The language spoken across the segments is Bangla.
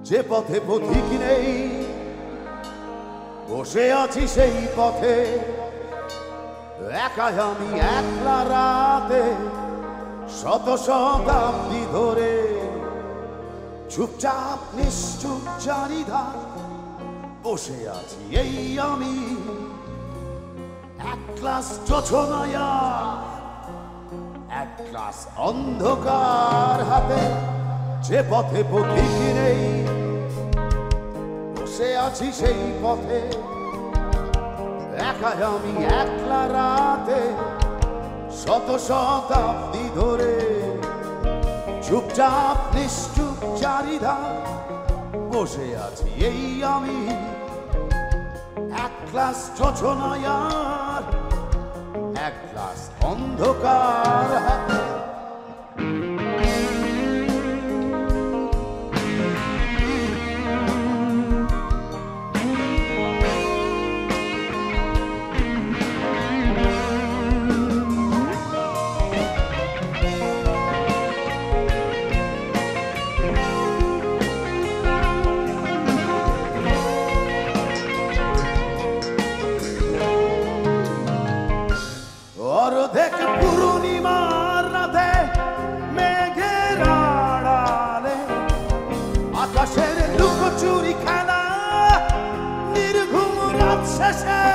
যে পথে পথিক নেই, বসে আছি সেই পথে, একাই আমি একলা রাতে, শত শতাব্দী ধরে চুপচাপ নিশ্চুপ চারিধা বসে আছি এই আমি এক গ্লাস যোছনায়া, এক গ্লাস অন্ধকার হাতে। যে পথে পথিক নেই, বসে আছি সেই পথে, একাই আমি একলা রাতে, শত শতাব্দী ধরে চুপচাপ নিশ্চুপ চারিধা বসে আছি এই আমি এক গ্লাস যোছনায়ার, এক গ্লাস অন্ধকার হাতে। অর্ধেক পূর্ণিমার রাতে মেঘের আড়ালে আকাশের লুকোচুরি খেলা, নির্ঘুম রাত শেষে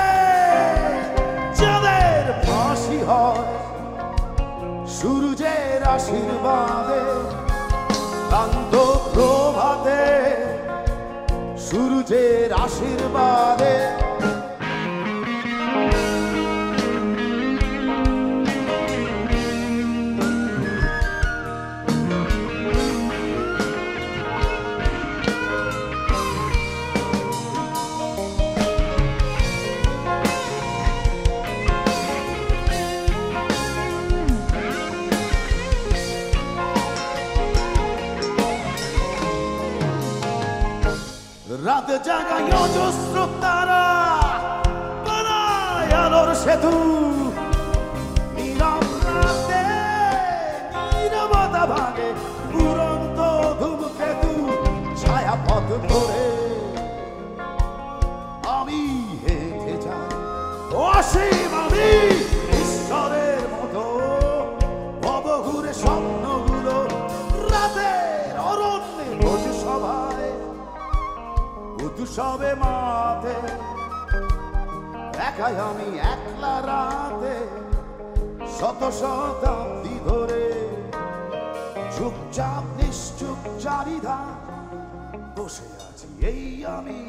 যাদের ফাঁসি হয় সূর্যের আশীর্বাদে, ক্লান্ত প্রভাতে সূর্যের আশীর্বাদে। রাত জাগায় অজস্র তারা বানায় আলোর সেতু, নীরব রাতে নীরবতা ভাঙে উড়ন্ত ধূমকেতু, ছায়া পথ ধরে আমি হেঁটে যাই অসীম আমি ঈশ্বরের মতো, ভবঘুরে স্বপ্নগুলো রাতের অরণ্যে ভোজ সভায় উৎসবে মাতে, একাই আমি একলা রাতে, শত শতাব্দী ধরে চুপচাপ নিশ্চুপ চারিধা বসে আছি এই আমি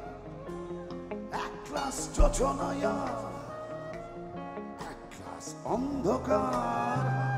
এক গ্লাস যোছনায়া, এক গ্লাস অন্ধকার।